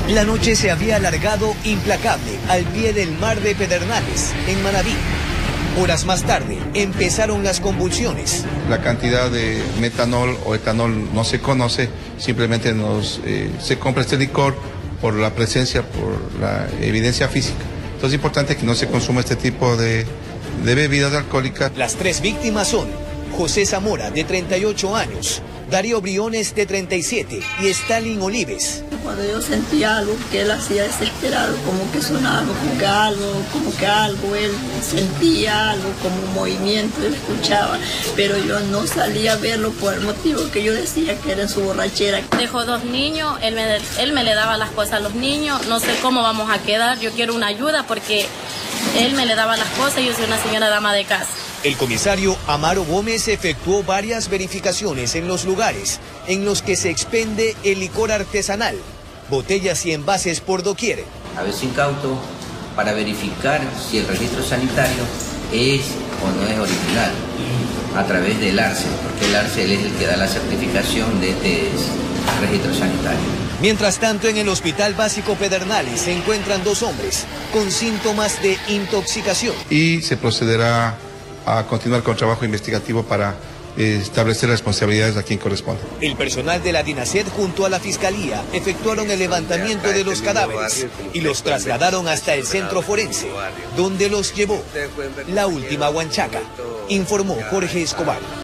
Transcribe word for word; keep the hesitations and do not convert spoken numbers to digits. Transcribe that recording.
La noche se había alargado implacable al pie del mar de Pedernales, en Manabí. Horas más tarde empezaron las convulsiones. La cantidad de metanol o etanol no se conoce, simplemente nos, eh, se compra este licor por la presencia, por la evidencia física. Entonces es importante que no se consuma este tipo de, de bebidas alcohólicas. Las tres víctimas son José Zamora, de treinta y ocho años, Darío Briones, de treinta y siete, y Stalin Olives. Cuando yo sentía algo que él hacía desesperado, como que sonaba, como que algo, como que algo, él sentía algo, como un movimiento, él escuchaba, pero yo no salía a verlo por el motivo que yo decía que era en su borrachera. Dejó dos niños, él me, él me le daba las cosas a los niños, no sé cómo vamos a quedar, yo quiero una ayuda porque él me le daba las cosas y yo soy una señora dama de casa. El comisario Amaro Gómez efectuó varias verificaciones en los lugares en los que se expende el licor artesanal, botellas y envases por doquier. A veces incauto para verificar si el registro sanitario es o no es original a través del ARCE, porque el ARCE es el que da la certificación de este registro sanitario. Mientras tanto, en el Hospital Básico Pedernales se encuentran dos hombres con síntomas de intoxicación. Y se procederá a continuar con trabajo investigativo para eh, establecer responsabilidades a quien corresponde. El personal de la DINASED junto a la Fiscalía efectuaron el levantamiento de los cadáveres y los trasladaron hasta el centro forense, donde los llevó la última Huanchaca, informó Jorge Escobar.